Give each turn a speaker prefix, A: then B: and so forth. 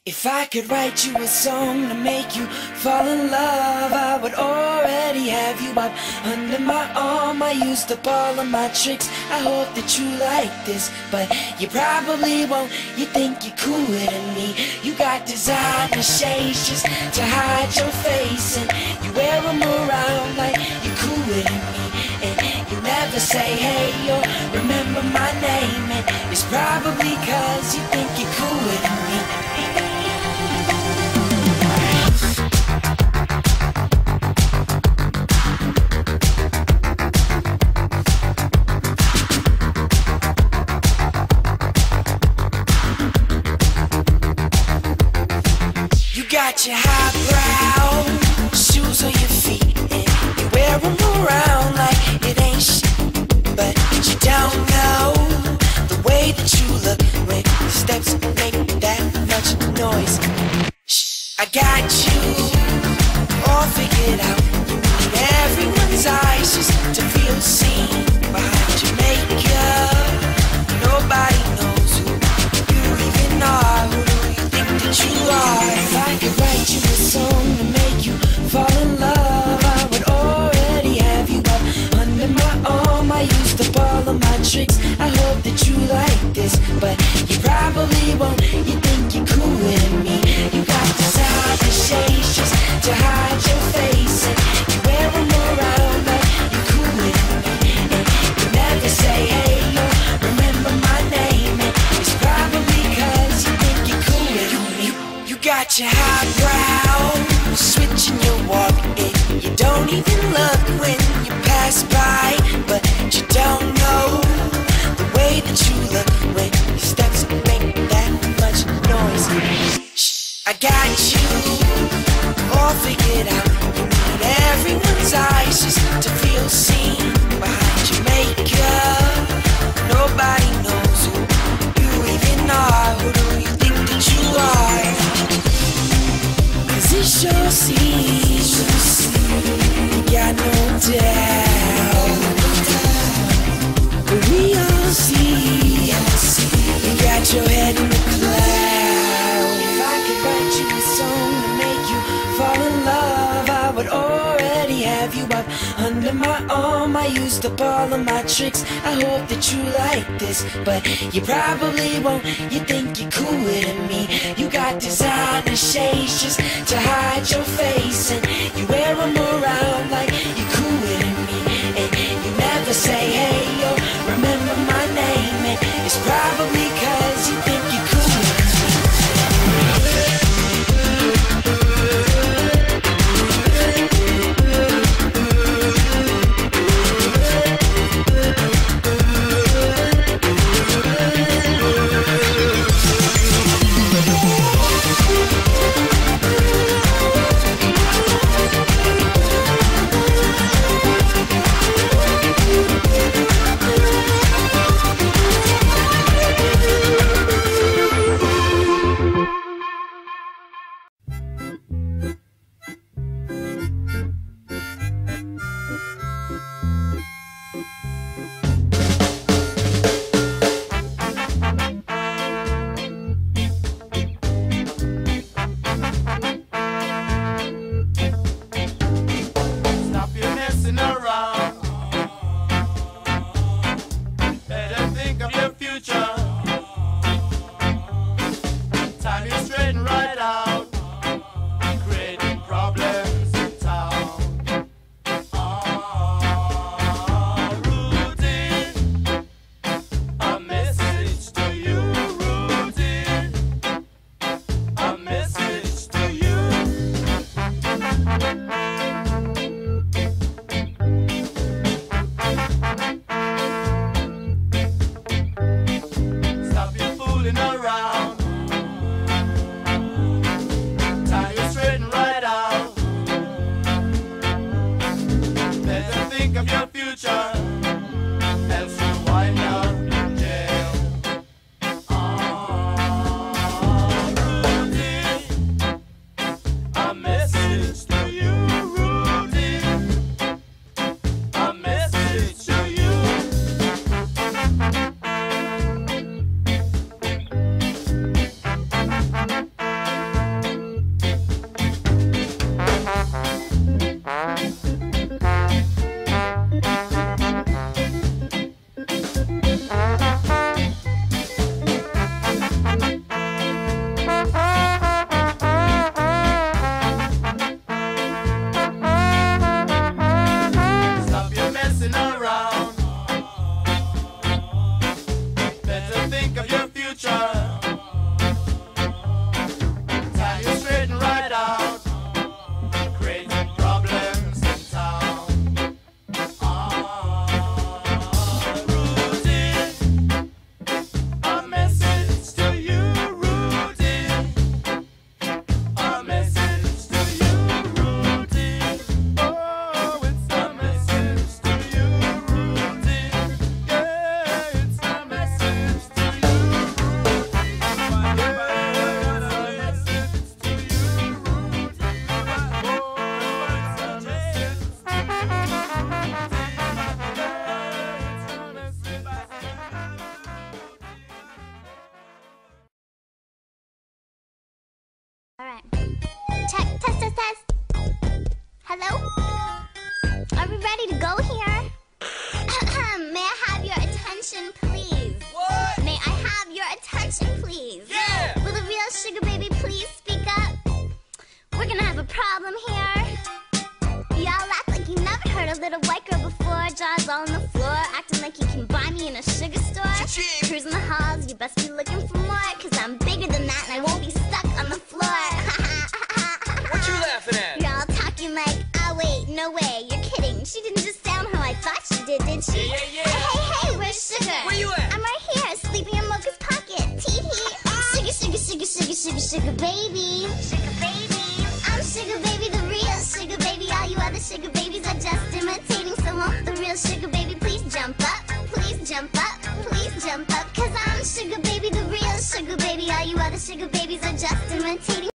A: If I could write you a song to make you fall in love, I would already have you up under my arm. I used up all of my tricks, I hope that you like this, but you probably won't. You think you're cooler than me. You got designer shades just to hide your face, and you wear them around like you're cooler than me. And you never say hey or remember my name, and it's probably cause you think you're cooler than me. Got your highbrow shoes on your feet, and you wear them around like it ain't shit. But you don't know the way that you look when your steps make that much noise. Shh, I got you all figured out. You need everyone's eyes just to feel seen behind your makeup. Nobody knows who you even are. Who do you think that you are? If I could write you a song to make you fall in love, I would already have you up under my arm. I used up all of my tricks, I hope that you like this, but you probably won't. You think you're cooler than me. You got designer shades just to hide your face, and you wear them around like you're cooler than me. And you never say hey or remember my name, and it's probably cause you think you're cooler than me. You got your highbrow switching your walk, and you don't even look when you pass by. But you don't know the way that you look when your steps make that much noise. Shh, I got you all figured out. You need everyone's eyes just to feel seen behind your makeup. Nobody knows who you even are. Who do you think that you are? It sure seems, you got no doubt, but we all see, you got your head in the cloud. If I could write you a song to make you fall in love, I would already have you up under my arm. I used up all of my tricks, I hope that you like this, but you probably won't. You think you're cooler than me. You got designer shades just to hide your face, and you wear them around like you're cooler than me. And you never say hey or remember my name, and it's probably cause you think you're cooler than me.
B: Alright. Check. Test, test, test. Hello? Are we ready to go here? May I have your attention, please?
C: What?
B: May I have your attention, please?
C: Yeah!
B: Will the real sugar baby please speak up? We're gonna have a problem here. Y'all act like you never heard a little white girl before. Jaws all on the floor, acting like you can buy me in a sugar store.
C: Cha-ching!
B: Cruising the halls, you best be looking for more, 'cause I'm bigger than that and I won't be stuck on the floor.
C: What you laughing at?
B: You're all talking like, oh wait, no way, you're kidding. She didn't just sound how I thought she did she?
C: Yeah, yeah, yeah.
B: Hey, where's Sugar?
C: Where you at?
B: I'm right here, sleeping in Mocha's pocket. Tee-hee. Sugar, sugar, sugar, sugar, sugar, sugar baby. Sugar baby. I'm Sugar baby, the real Sugar baby. All you other sugar babies are just imitating. So won't the real Sugar baby please jump up? Please jump up, please jump up. 'Cause I'm Sugar baby, the real Sugar baby. All you other sugar babies are just imitating.